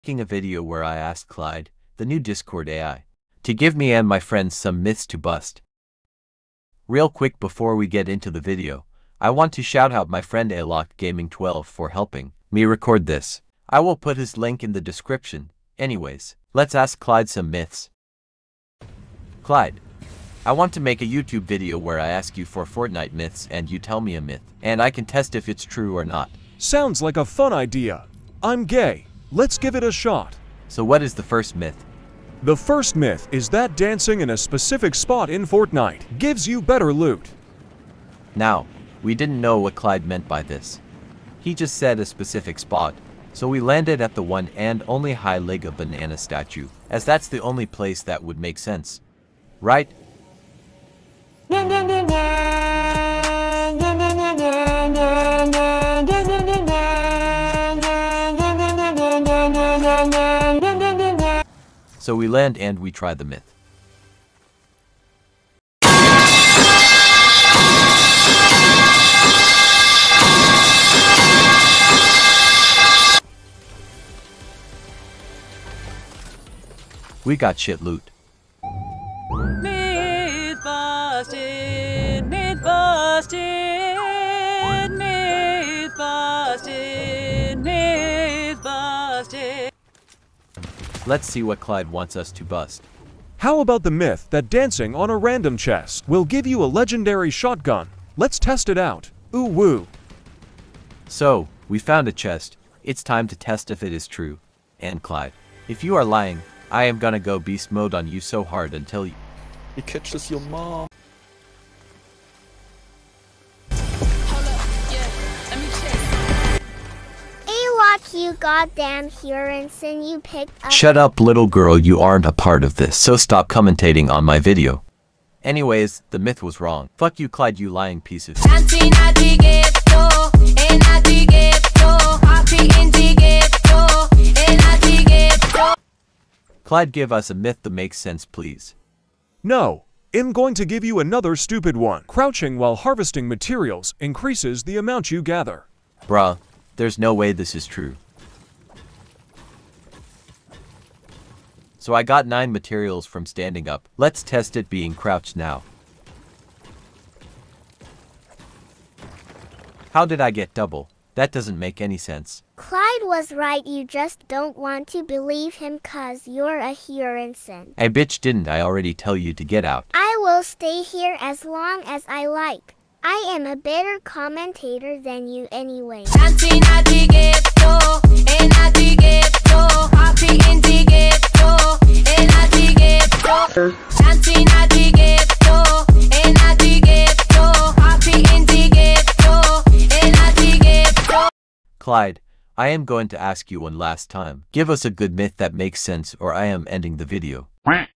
Making a video where I asked Clyde, the new Discord AI, to give me and my friends some myths to bust. Real quick before we get into the video, I want to shout out my friend ailoks Gaming 12 for helping me record this. I will put his link in the description. Anyways, let's ask Clyde some myths. Clyde, I want to make a YouTube video where I ask you for Fortnite myths and you tell me a myth, and I can test if it's true or not. Sounds like a fun idea. I'm gay. Let's give it a shot. So what is the first myth? The first myth is that dancing in a specific spot in Fortnite gives you better loot. Now, we didn't know what Clyde meant by this. He just said a specific spot, so we landed at the one and only high Lego banana statue, as that's the only place that would make sense. Right? So we land and we try the myth. We got shit loot. Myth busted, myth busted, myth busted, myth busted. Let's see what Clyde wants us to bust. How about the myth that dancing on a random chest will give you a legendary shotgun? Let's test it out. Ooh woo. So, we found a chest. It's time to test if it is true. And Clyde, if you are lying, I am gonna go beast mode on you so hard until you... He catches your mom. Ailoks, you goddamn Huronson, you picked up— Shut up, little girl, you aren't a part of this, so stop commentating on my video. Anyways, the myth was wrong. Fuck you, Clyde, you lying piece of shit. Clyde, give us a myth that makes sense, please. No. I'm going to give you another stupid one. Crouching while harvesting materials increases the amount you gather. Bruh, there's no way this is true. So I got 9 materials from standing up. Let's test it being crouched now. How did I get double? That doesn't make any sense. Clyde was right, you just don't want to believe him cause you're a Huronson. Hey bitch, didn't I already tell you to get out? I will stay here as long as I like. I am a better commentator than you anyway. Clyde, I am going to ask you one last time. Give us a good myth that makes sense or I am ending the video.